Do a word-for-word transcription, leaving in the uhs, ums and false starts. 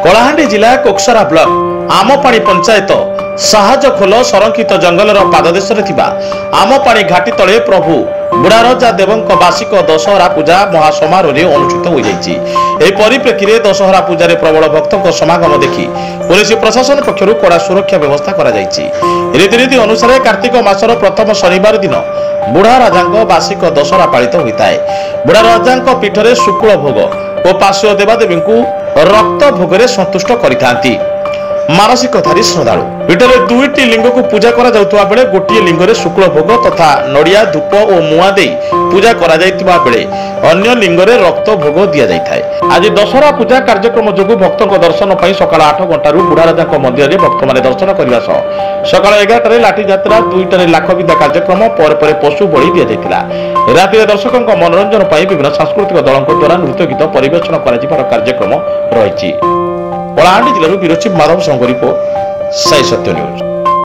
कलाहांडी जिला कोकसरा ब्लॉक आमपाणी पंचायत साहाजखोल संरक्षित जंगलर पाददेश आमपाणी घाटी तले प्रभु बुढ़ारजा देवंक वार्षिक दशहरा पूजा महासमारोह अनुष्ठित हो जाइछि। एही परिप्रेक्षी में दशहरा पूजा प्रबल भक्तों समागम देखि पुलिस प्रशासन पक्षर कड़ा सुरक्षा व्यवस्था करा जाइछि। रीतिनीति अनुसार कार्तिक मासर प्रथम शनिवार दिन बुढ़ा राजा वार्षिक दशहरा पालित होता है। बुढ़ा राजा पीठरे शुक्ल भोग और पार्श्व देवादेवी रक्त भोग संतुष्ट करिथांती मानसिकधारी श्रद्धालु। पीठरे दुईटी लिंग को पूजा करा जाउतबा बेले गोटिए लिंग रे शुक्ल भोग तथा नड़िया धूप और मुआ दे पूजा करा जाइतबा बेले अन्य लिंग रे रक्त भोग दिया जाइथाय। आज दशहरा पूजा कार्यक्रम जोगु भक्तों दर्शन पर सकाल आठ घंटारू बुढ़ा राजा मंदिर में भक्त मैंने दर्शन करने सह सकाल एगारटे लाठी यात्रा दुईटे लाख विद्या कार्यक्रम पर पर पशु बलि दि जाइतिला। राति दर्शकों मनोरंजन पर विभिन्न सांस्कृतिक दलों द्वारा नृत्य गीत परिवेषण कर कार्यक्रम रही। कलाहांडी जिलूर bureau chief Madhav Sangh report Sai सत्य न्यूज।